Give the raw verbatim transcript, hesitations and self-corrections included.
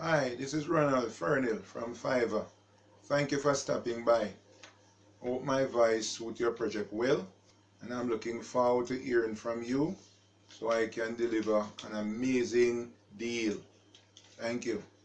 Hi, this is Ronald from Fiverr. Thank you for stopping by. Hope my voice suits your project well, and I'm looking forward to hearing from you so I can deliver an amazing deal. Thank you.